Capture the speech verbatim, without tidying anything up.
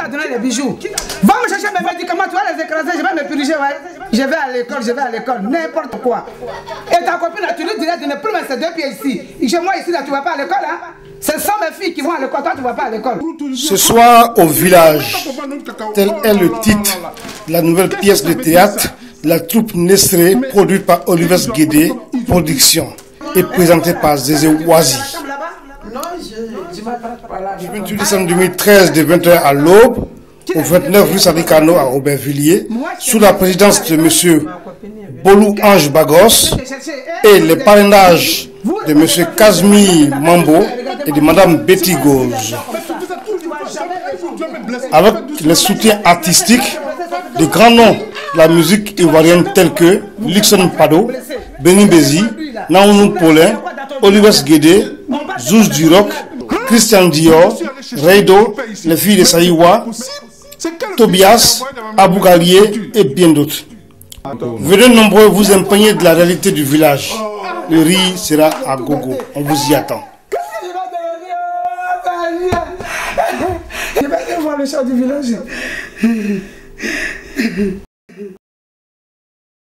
a donné les bijoux. Va me chercher mes médicaments, tu vas les écraser, je vais me puriger, ouais. Je vais à l'école, je vais à l'école, n'importe quoi. Et ta copine, là, tu lui dirais de ne plus mettre ses deux pieds ici. Et chez moi, ici, là, tu ne vas pas à l'école, hein. Ce sont mes filles qui vont à l'école, toi, tu ne vas pas à l'école. Ce soir, au village, tel est le titre de la nouvelle pièce de théâtre, la troupe Nesré, produite par Oliver Guédé, production, et présentée par Zézé Ouazi. Le vingt-huit décembre deux mille treize, de vingt heures à l'aube, au vingt-neuf rue Sadikano à Aubervilliers, sous la présidence de M. Bolou Ange Bagos et les parrainages de M. Kazmi Mambo et de Mme Betty Goz. Avec les soutiens artistiques de grands noms de la musique ivoirienne tels que Luxon Pado, Benny Bézi, Naounou Paulin, Oliver Guédé, Zouz Duroc, Christian Dior, Reido, les filles de Saïwa, Tobias, Abou Galié et bien d'autres. Venez nombreux vous imprégner de la réalité du village. Le riz sera à gogo. On vous y attend. Je vais aller voir le chant du village.